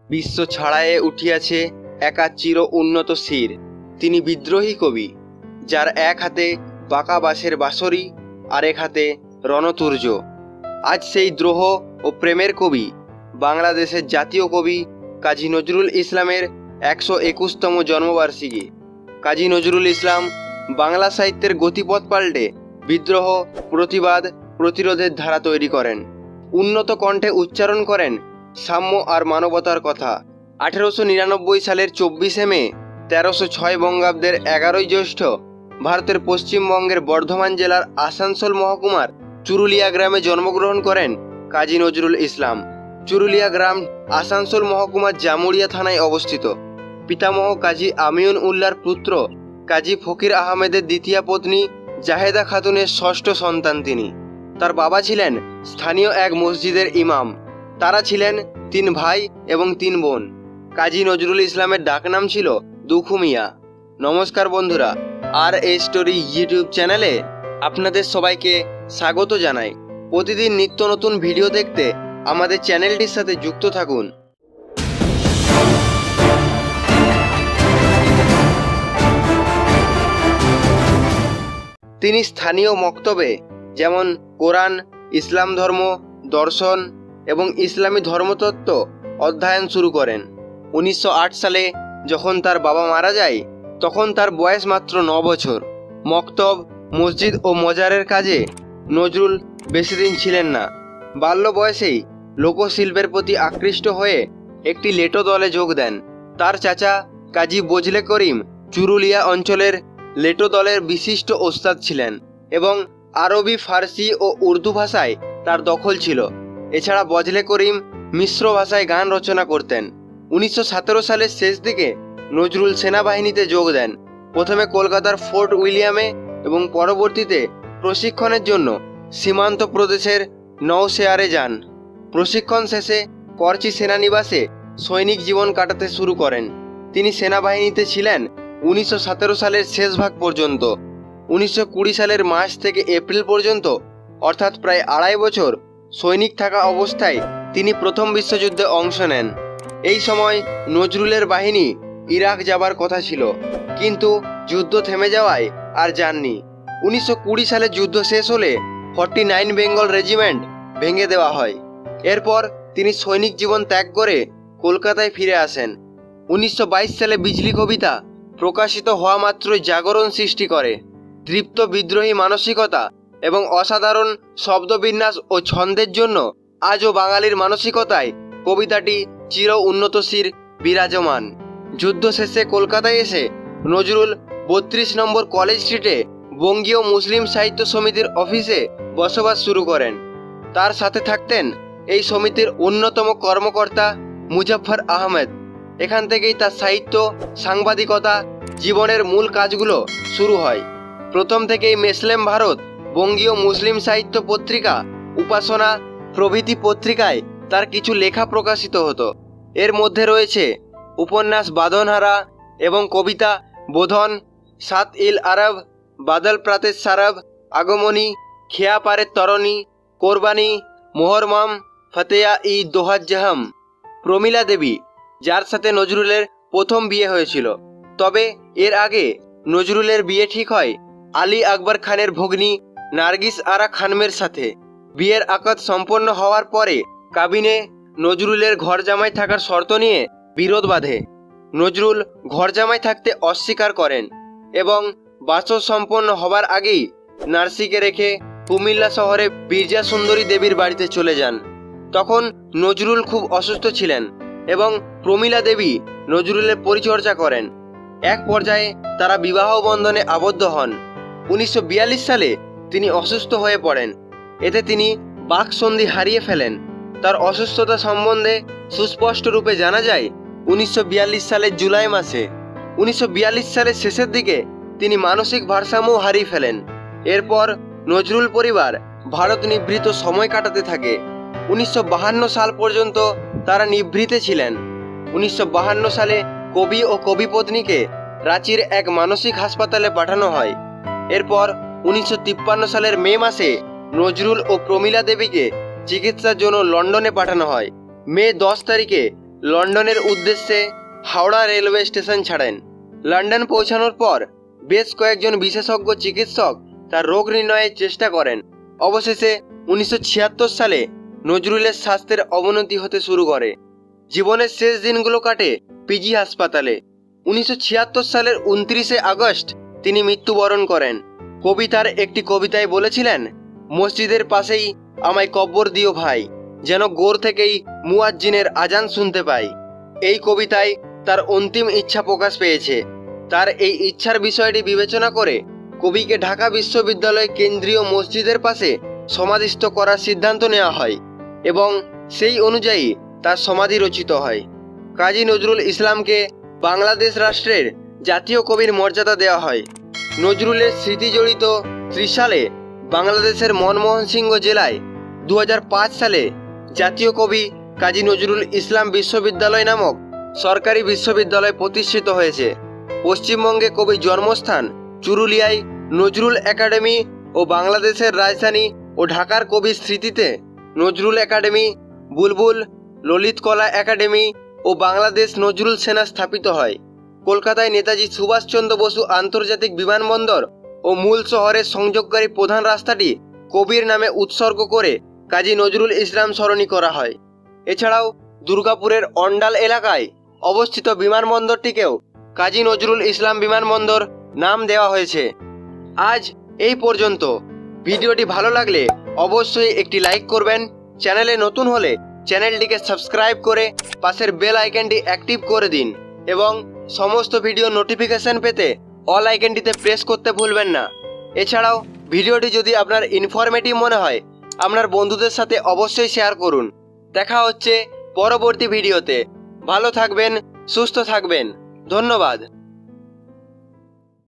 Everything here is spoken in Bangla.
বিশ্ব ছাড়ায়ে উঠিয়াছে একা চির উন্নত শির। তিনি বিদ্রোহী কবি, যার এক হাতে বাঁকা বাঁশের বাঁশরি, আরেক হাতে রণতুর্য। আজ সেই দ্রোহ ও প্রেমের কবি, বাংলাদেশের জাতীয় কবি কাজী নজরুল ইসলামের 121তম জন্মবার্ষিকী। কাজী নজরুল ইসলাম বাংলা সাহিত্যের গতিপথ পাল্টে বিদ্রোহ, প্রতিবাদ, প্রতিরোধের ধারা তৈরি করেন। উন্নত কণ্ঠে উচ্চারণ করেন সাম্য আর মানবতার কথা। 1899 সালের 24শে মে, 1306 বঙ্গাব্দের 11ই জ্যৈষ্ঠ ভারতের পশ্চিমবঙ্গের বর্ধমান জেলার আসানসোল মহকুমার চুরুলিয়া গ্রামে জন্মগ্রহণ করেন কাজী নজরুল ইসলাম। চুরুলিয়া গ্রাম আসানসোল মহকুমার জামুড়িয়া থানায় অবস্থিত। পিতামহ কাজী আমিউন উল্লাহর পুত্র কাজী ফকির আহমেদের দ্বিতীয় পত্নী জাহেদা খাতুনের ষষ্ঠ সন্তান তিনি। তার বাবা ছিলেন স্থানীয় এক মসজিদের ইমাম। তারা ছিলেন 3 ভাই এবং 3 বোন। কাজী নজরুল ইসলামের ডাকনাম ছিল দুখু মিয়া। নমস্কার বন্ধুরা, আর এই স্টোরি ইউটিউব চ্যানেলে আপনাদের সবাইকে স্বাগত জানাই। প্রতিদিন নিত্য নতুন ভিডিও দেখতে আমাদের চ্যানেলটির সাথে যুক্ত থাকুন। তিনি স্থানীয় মক্তবে যেমন কোরআন, ইসলাম ধর্ম, দর্শন এবং ইসলামী ধর্মতত্ত্ব অধ্যয়ন শুরু করেন। 1908 সালে যখন তার বাবা মারা যায়, তখন তার বয়স মাত্র 9 বছর। মক্তব, মসজিদ ও মজারের কাজে নজরুল বেশি দিন ছিলেন না। বাল্য বয়সেই লোকশিল্পের প্রতি আকৃষ্ট হয়ে একটি লেটো দলে যোগ দেন। তার চাচা কাজী বজলে করিম চুরুলিয়া অঞ্চলের লেটো দলের বিশিষ্ট ওস্তাদ ছিলেন এবং আরবি, ফার্সি ও উর্দু ভাষায় তার দখল ছিল। এছাড়া বজলে করিম মিশ্র ভাষায় গান রচনা করতেন। 1917 সালের শেষ দিকে নজরুল সেনাবাহিনীতে যোগ দেন। প্রথমে কলকাতার ফোর্ট উইলিয়ামে এবং পরবর্তীতে প্রশিক্ষণের জন্য সীমান্ত প্রদেশের নওশেয়ারে যান। প্রশিক্ষণ শেষে করচি সেনানিবাসে সৈনিক জীবন কাটাতে শুরু করেন। তিনি সেনাবাহিনীতে ছিলেন 1917 সালের শেষ ভাগ পর্যন্ত। 1920 সালের মার্চ থেকে এপ্রিল পর্যন্ত, অর্থাৎ প্রায় 2.5 বছর সৈনিক থাকা অবস্থায় তিনি প্রথম বিশ্বযুদ্ধে অংশ নেন। এই সময় নজরুলের বাহিনী ইরাক যাবার কথা ছিল, কিন্তু যুদ্ধ থেমে যাওয়ায় আর যাননি। 1920 সালে যুদ্ধ শেষ হলে 49 বেঙ্গল রেজিমেন্ট ভেঙে দেওয়া হয়। এরপর তিনি সৈনিক জীবন ত্যাগ করে কলকাতায় ফিরে আসেন। 1922 সালে বিজলি কবিতা প্রকাশিত হওয়া মাত্রই জাগরণ সৃষ্টি করে। দৃপ্ত বিদ্রোহী মানসিকতা এবং অসাধারণ শব্দবিন্যাস ও ছন্দের জন্য আজও বাঙালির মানসিকতায় কবিতাটি চির উন্নতশীর বিরাজমান। যুদ্ধ শেষে কলকাতায় এসে নজরুল 32 নম্বর কলেজ স্ট্রিটে বঙ্গীয় মুসলিম সাহিত্য সমিতির অফিসে বসবাস শুরু করেন। তার সাথে থাকতেন এই সমিতির অন্যতম কর্মকর্তা মুজাফফর আহমেদ। এখান থেকেই তার সাহিত্য, সাংবাদিকতা, জীবনের মূল কাজগুলো শুরু হয়। প্রথম থেকেই মেসলেম ভারত, বঙ্গীয় মুসলিম সাহিত্য পত্রিকা, উপাসনা প্রভৃতি পত্রিকায় তার কিছু লেখা প্রকাশিত হতো। এর মধ্যে রয়েছে উপন্যাস বাঁধনহারা এবং কবিতা বোধন, সাত ইল আরব, বাদল প্রাতের সারব, আগমনী, খেয়া পারের তরণী, কোরবানি, মোহরমাম, ফতেয়া ই দোহাজ্জাহাম। প্রমীলা দেবী, যার সাথে নজরুলের প্রথম বিয়ে হয়েছিল। তবে এর আগে নজরুলের বিয়ে ঠিক হয় আলী আকবর খানের ভগ্নী নার্গিস আরা খানমের সাথে। বিয়ের আকদ সম্পন্ন হওয়ার পরে কাবিনে নজরুলের ঘর জামাই থাকার শর্ত নিয়ে বিরোধ বাধে। নজরুল ঘর জামাই থাকতে অস্বীকার করেন এবং বাসর সম্পন্ন হবার আগেই নার্সিকে রেখে কুমিল্লা শহরে বীরজা সুন্দরী দেবীর বাড়িতে চলে যান। তখন নজরুল খুব অসুস্থ ছিলেন এবং প্রমীলা দেবী নজরুলের পরিচর্যা করেন। এক পর্যায়ে তারা বিবাহ বন্ধনে আবদ্ধ হন। 1942 সালে তিনি অসুস্থ হয়ে পড়েন। এতে তিনি বাকসন্ধি হারিয়ে ফেলেন। তার অসুস্থতা সম্বন্ধে সুস্পষ্ট রূপে জানা যায় 1942 সালের জুলাই মাসে। 1942 সালের শেষের দিকে তিনি মানসিক ভারসাম্য হারিয়ে ফেলেন। এরপর নজরুল পরিবার ভারত নিভৃত সময় কাটাতে থাকে। 1952 সাল পর্যন্ত তারা নিভৃতে ছিলেন। 1952 সালে কবি ও কবিপত্নীকে রাঁচির এক মানসিক হাসপাতালে পাঠানো হয়। এরপর 1953 সালের মে মাসে নজরুল ও প্রমীলা দেবীকে চিকিৎসার জন্য লন্ডনে পাঠানো হয়। মে 10 তারিখে লন্ডনের উদ্দেশ্যে হাওড়া রেলওয়ে স্টেশন ছাড়েন। লন্ডন পৌঁছানোর পর বেশ কয়েকজন বিশেষজ্ঞ চিকিৎসক তার রোগ নির্ণয়ের চেষ্টা করেন। অবশেষে 1976 সালে নজরুলের স্বাস্থ্যের অবনতি হতে শুরু করে। জীবনের শেষ দিনগুলো কাটে পিজি হাসপাতালে। 1976 সালের 29শে আগস্ট তিনি মৃত্যুবরণ করেন। কবি তার একটি কবিতায় বলেছিলেন, মসজিদের পাশেই আমায় কব্বর দিও ভাই, যেন গোর থেকেই মুয়াজ্জিনের আজান শুনতে পাই। এই কবিতায় তার অন্তিম ইচ্ছা প্রকাশ পেয়েছে। তার এই ইচ্ছার বিষয়টি বিবেচনা করে কবিকে ঢাকা বিশ্ববিদ্যালয় কেন্দ্রীয় মসজিদের পাশে সমাধিস্থ করার সিদ্ধান্ত নেওয়া হয় এবং সেই অনুযায়ী তার সমাধি রচিত হয়। কাজী নজরুল ইসলামকে বাংলাদেশ রাষ্ট্রের জাতীয় কবির মর্যাদা দেওয়া হয়। নজরুলের স্মৃতি জড়িত ত্রিশালে বাংলাদেশের মনমোহন সিংহ জেলায় 2005 সালে জাতীয় কবি কাজী নজরুল ইসলাম বিশ্ববিদ্যালয় নামক সরকারি বিশ্ববিদ্যালয় প্রতিষ্ঠিত হয়েছে। পশ্চিমবঙ্গে কবির জন্মস্থান চুরুলিয়ায় নজরুল একাডেমি ও বাংলাদেশের রাজধানী ও ঢাকার কবির স্মৃতিতে নজরুল একাডেমি, বুলবুল, ললিত কলা একাডেমি ও বাংলাদেশ নজরুল সেনা স্থাপিত হয়। কলকাতায় নেতাজি সুভাষচন্দ্র বসু আন্তর্জাতিক বিমানবন্দর ও মূল শহরের সংযোগকারী প্রধান রাস্তাটি কবির নামে উৎসর্গ করে কাজী নজরুল ইসলাম সরণি করা হয়। এছাড়াও দুর্গাপুরের অন্ডাল এলাকায় অবস্থিত বিমানবন্দরটিকেও কাজী নজরুল ইসলাম বিমানবন্দর নাম দেওয়া হয়েছে। আজ এই পর্যন্ত। ভিডিওটি ভালো লাগলে অবশ্যই একটি লাইক করবেন। চ্যানেলে নতুন হলে চ্যানেলটিকে সাবস্ক্রাইব করে পাশের বেল আইকনটি অ্যাক্টিভ করে দিন এবং সমস্ত ভিডিও নোটিফিকেশন পেতে অল আইকনটিতে প্রেস করতে ভুলবেন না। এছাড়াও ভিডিওটি যদি আপনার ইনফরমেটিভ মনে হয় আপনার বন্ধুদের সাথে অবশ্যই শেয়ার করুন। দেখা হচ্ছে পরবর্তী ভিডিওতে। ভালো থাকবেন, সুস্থ থাকবেন। ধন্যবাদ।